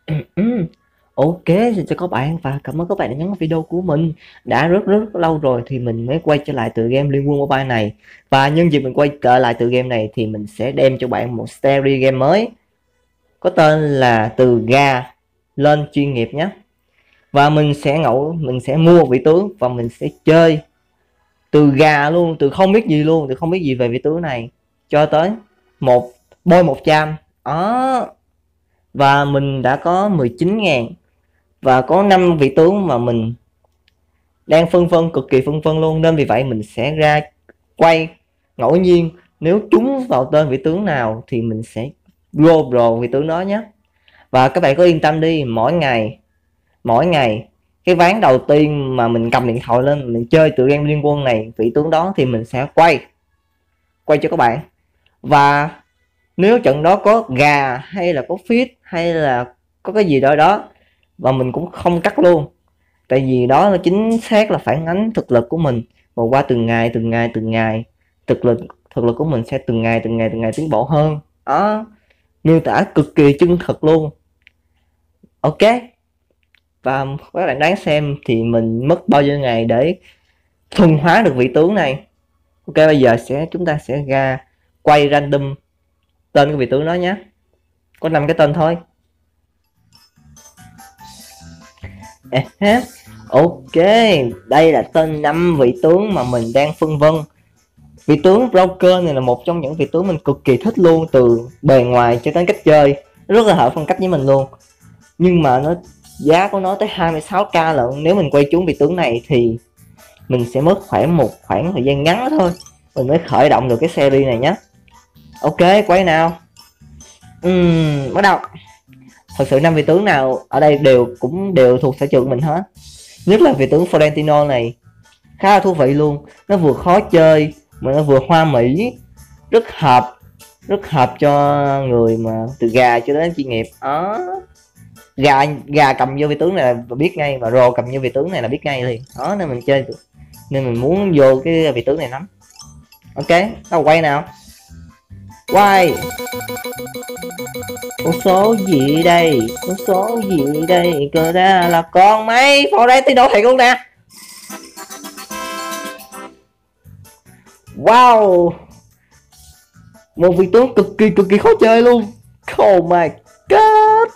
Ok, xin chào các bạn và cảm ơn các bạn đã nhấn vào video của mình. Đã rất lâu rồi thì mình mới quay trở lại tựa game Liên Quân Mobile này. Và nhân dịp mình quay trở lại tựa game này thì mình sẽ đem cho bạn một series game mới có tên là Từ Gà Lên Chuyên Nghiệp nhé. Và mình sẽ mua một vị tướng và mình sẽ chơi từ gà luôn, từ không biết gì luôn, từ không biết gì về vị tướng này cho tới một boy 100 đó. Và mình đã có 19.000 và có 5 vị tướng mà mình đang phân vân, cực kỳ phân vân luôn, nên vì vậy mình sẽ ra quay ngẫu nhiên. Nếu trúng vào tên vị tướng nào thì mình sẽ go pro vị tướng đó nhé. Và các bạn có yên tâm đi, mỗi ngày cái ván đầu tiên mà mình cầm điện thoại lên mình chơi tựa game Liên Quân này, vị tướng đó thì mình sẽ quay cho các bạn. Và nếu trận đó có gà hay là có fit hay là có cái gì đó đó, và mình cũng không cắt luôn, tại vì đó là chính xác là phản ánh thực lực của mình. Và qua từng ngày thực lực của mình sẽ từng ngày tiến bộ hơn đó. Miêu tả cực kỳ chân thực luôn. Ok, và các bạn đoán xem thì mình mất bao nhiêu ngày để thuần hóa được vị tướng này. Ok, bây giờ chúng ta sẽ ra quay random tên của vị tướng đó nhé. Có 5 cái tên thôi. Ok, đây là tên 5 vị tướng mà mình đang phân vân. Vị tướng Broker này là một trong những vị tướng mình cực kỳ thích luôn, từ bề ngoài cho đến cách chơi, rất là hợp phong cách với mình luôn. Nhưng mà giá của nó tới 26k lận. Nếu mình quay trúng vị tướng này thì mình sẽ mất khoảng thời gian ngắn thôi mình mới khởi động được cái series này nhé. Ok, quay nào. Bắt đầu. Thật sự 5 vị tướng nào ở đây đều thuộc sở trường của mình hết. Nhất là vị tướng Florentino này khá là thú vị luôn. Nó vừa khó chơi mà nó vừa hoa mỹ, rất hợp cho người mà từ gà cho đến chuyên nghiệp đó. Gà cầm vô vị tướng này là biết ngay, mà rồ cầm vô vị tướng này là biết ngay liền đó, nên mình chơi được, nên mình muốn vô cái vị tướng này lắm. Ok, đâu quay nào. Quay. Con số gì đây, con số gì đây, cơ ra là con mấy Florentino thiệt luôn nè. Wow, một vị tướng cực kỳ khó chơi luôn. Oh my god.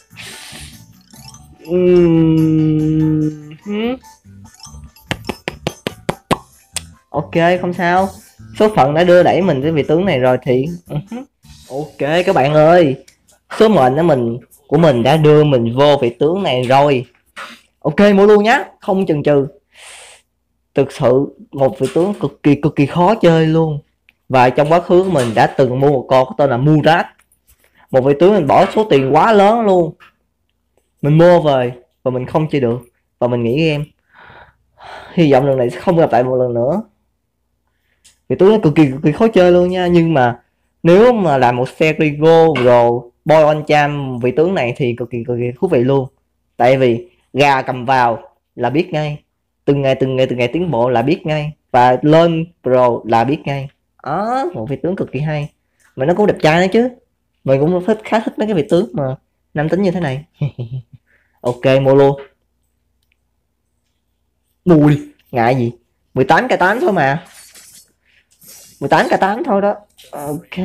Ok, không sao, số phận đã đưa đẩy mình tới vị tướng này rồi thì ok các bạn ơi, số mệnh của mình đã đưa mình vô vị tướng này rồi. Ok, mua luôn nhá, không chần chừ. Thực sự một vị tướng cực kỳ khó chơi luôn. Và trong quá khứ mình đã từng mua một con có tên là Murat, một vị tướng mình bỏ số tiền quá lớn luôn. Mình mua về và mình không chơi được, và mình nghĩ game hy vọng lần này sẽ không gặp lại một lần nữa. Vị tướng nó cực kỳ khó chơi luôn nha. Nhưng mà nếu mà làm một series Go rồi Boy on Cham vị tướng này thì cực kỳ thú vị luôn. Tại vì gà cầm vào là biết ngay, từng ngày tiến bộ là biết ngay, và lên pro là biết ngay đó. Một vị tướng cực kỳ hay mà nó cũng đẹp trai nữa chứ. Mình cũng khá thích mấy cái vị tướng mà nam tính như thế này. Ok, mua luôn. Mua đi, ngại gì. 18k8 thôi mà, 18k8 thôi đó. Ok,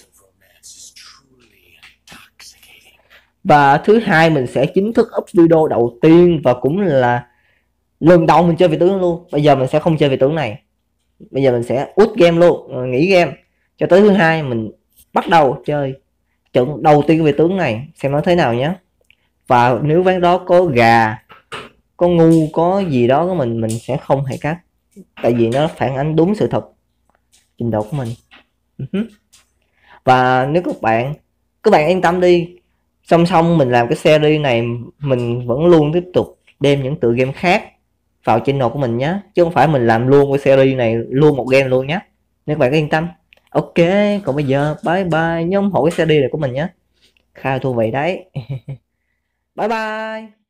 và thứ hai mình sẽ chính thức up video đầu tiên, và cũng là lần đầu mình chơi vị tướng luôn. Bây giờ mình sẽ không chơi vị tướng này, bây giờ mình sẽ út game luôn, nghỉ game cho tới thứ hai mình bắt đầu chơi trận đầu tiên của vị tướng này, xem nó thế nào nhé. Và nếu ván đó có gà, có ngu, có gì đó của mình sẽ không hề cắt, tại vì nó phản ánh đúng sự thật, trình độ của mình. Và nếu các bạn yên tâm đi, song song mình làm cái series này mình vẫn luôn tiếp tục đem những tựa game khác vào channel của mình nhé, chứ không phải mình làm luôn cái series này luôn một game luôn nhé, nếu các bạn có yên tâm. Ok, còn bây giờ bye bye, nhớ ủng hộ cái series này của mình nhé, khá là thú vị đấy. Bye bye.